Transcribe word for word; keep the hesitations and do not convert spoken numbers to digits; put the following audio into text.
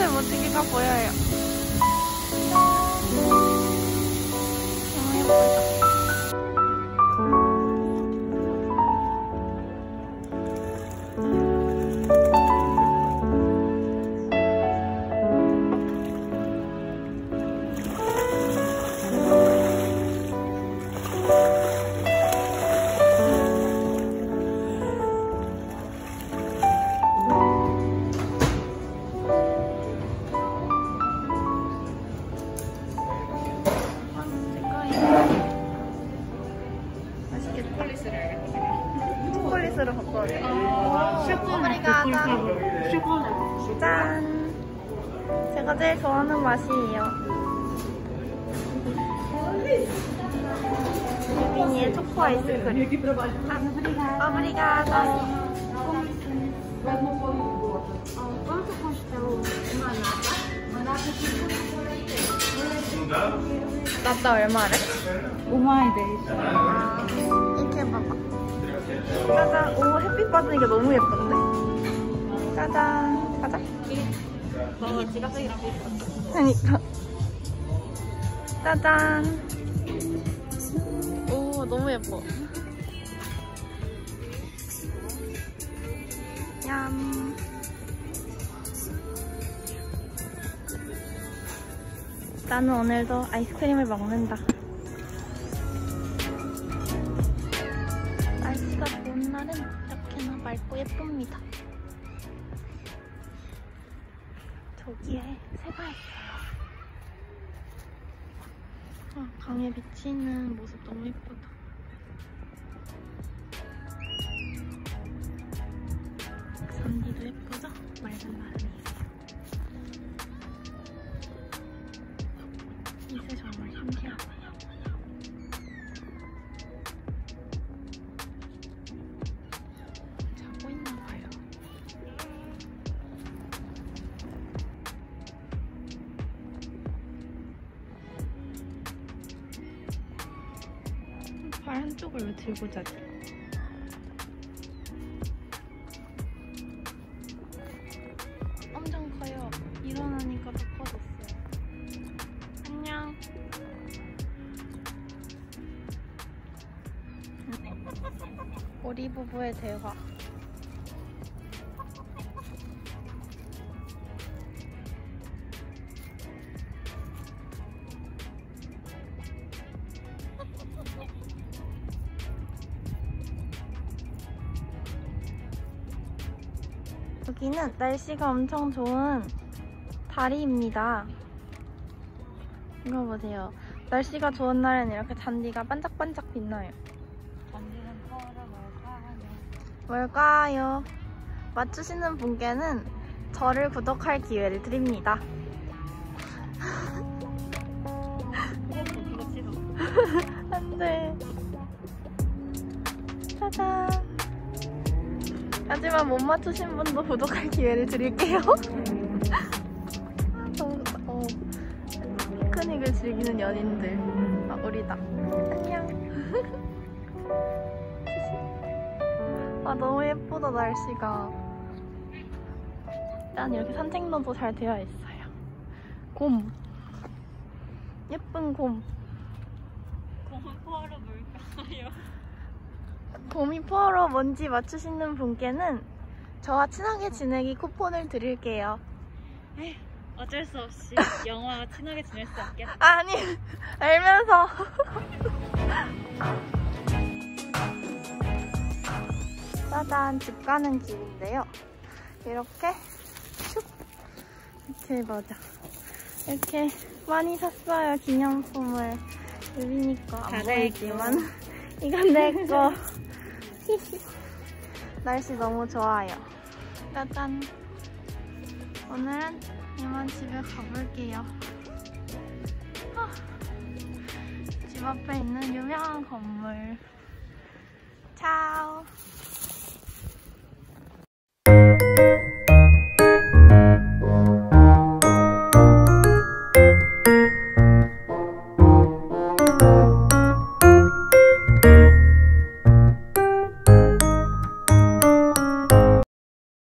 모티기가 보여요. 너무 예쁘죠? 초콜릿으로 바꿔요. 오브리가다. 짠! 제가 제일 좋아하는 맛이에요. 유빈이의 초코 아이스크림. 아, 오브리가다. 나다 얼마래? 오마이 데이시. 아, 이렇게 봐봐. 짜잔. 오, 햇빛 받으니까 너무 예쁜데? 짜잔. 가자. 너 지갑색이랑 비슷해. 그러니까. 짜잔. 오, 너무 예뻐. 얌. 나는 오늘도 아이스크림을 먹는다. 날씨가 좋은 날은 이렇게나 맑고 예쁩니다. 저기에 새가 있어요. 아, 강에 비치는 모습 너무 예쁘다. 잔디도 예쁘죠? 맑은 마음이에요. 이새 정말 신기하네요. 자고 있나봐요. 발 한쪽을 왜 들고 자지? 엄청 커요. 일어나니까 더 커졌어요. 안녕. 오리 부부의 대화. 여기는 날씨가 엄청 좋은 다리입니다. 이거 보세요. 날씨가 좋은 날에는 이렇게 잔디가 반짝반짝 빛나요. 잔디는 커라 뭘까요? 뭘까요? 맞추시는 분께는 저를 구독할 기회를 드립니다. 이거 찍어. 안돼. 짜잔. 하지만 못 맞추신 분도 구독할 기회를 드릴게요. 너무 어, 피크닉을 즐기는 연인들. 아, 우리다. 안녕. 아, 너무 예쁘다, 날씨가. 일단 이렇게 산책로도 잘 되어 있어요. 곰. 예쁜 곰. 곰은 포화로 뭘까요? 곰이 포화로 뭔지 맞추시는 분께는 저와 친하게 지내기 쿠폰을 드릴게요. 에휴, 어쩔 수 없이 영화와 친하게 지낼 수 없겠다. 아니, 알면서. 짜잔, 집 가는 길인데요. 이렇게 슉 이렇게 맞아. 이렇게 많이 샀어요, 기념품을. 유빈이 거 안 보이지만 이건 내 거. 날씨 너무 좋아요. 짜잔. 오늘은 이만 집에 가볼게요. 아, 집 앞에 있는 유명한 건물. 차오.